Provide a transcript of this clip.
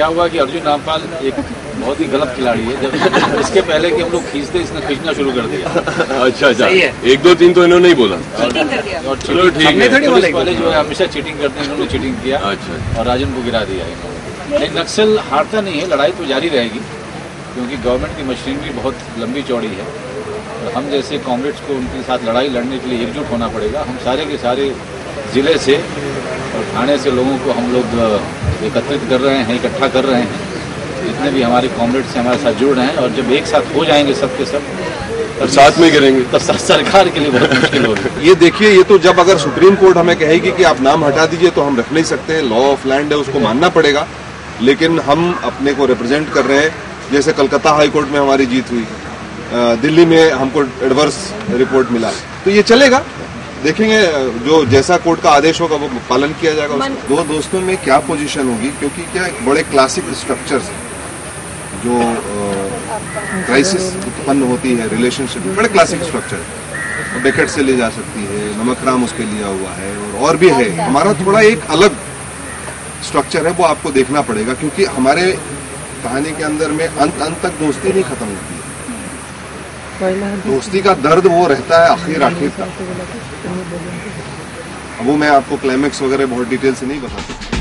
क्या हुआ कि अर्जुन रामपाल एक बहुत ही गलत खिलाड़ी है। जब इसके पहले कि हम लोग खींचते, इसने खींचना शुरू कर दिया। अच्छा अच्छा, 1 2 3 तो इन्होंने नहीं बोला। और चलो ठीक है, पुलिस वाले जो है हमेशा चीटिंग करते हैं, इन्होंने चीटिंग किया। अच्छा, और राजन को गिरा दिया इन्होंने। नहीं, नक्सल हारता नहीं है, लड़ाई तो जारी रहेगी, क्योंकि गवर्नमेंट की मशीनरी बहुत लंबी चौड़ी है। और हम जैसे कॉमरेड्स को उनके साथ लड़ाई लड़ने के लिए एकजुट होना पड़ेगा। हम सारे के सारे ज़िले से और थाने से लोगों को हम लोग एकत्रित कर रहे हैं, इकट्ठा कर रहे हैं, जितने भी हमारे कॉमरेड्स से हमारे साथ जुड़ रहे हैं। और जब एक साथ हो जाएंगे सब के सब, तब साथ में करेंगे, तब सरकार के लिए बहुत मुश्किल होगी। ये देखिए, ये तो जब अगर सुप्रीम कोर्ट हमें कहेगी कि आप नाम हटा दीजिए तो हम रख नहीं सकते हैं, लॉ ऑफ लैंड है, उसको मानना पड़ेगा। लेकिन हम अपने को रिप्रेजेंट कर रहे हैं। जैसे कलकत्ता हाई कोर्ट में हमारी जीत हुई, दिल्ली में हमको एडवर्स रिपोर्ट मिला, तो ये चलेगा। देखेंगे जो जैसा कोर्ट का आदेश होगा वो पालन किया जाएगा। दो दोस्तों में क्या पोजीशन होगी, क्योंकि क्या एक बड़े क्लासिक स्ट्रक्चर्स जो क्राइसिस उत्पन्न होती है रिलेशनशिप, बड़े क्लासिक स्ट्रक्चर, डेकेट से ले जा सकती है, नमकराम उसके लिया हुआ है और भी है। हमारा थोड़ा एक अलग स्ट्रक्चर है, वो आपको देखना पड़ेगा, क्योंकि हमारे कहानी के अंदर में अंत तक दोस्ती नहीं खत्म होती है। दोस्ती का दर्द वो रहता है आखिर तक। अब वो मैं आपको क्लाइमेक्स वगैरह बहुत डिटेल से नहीं बता सकता।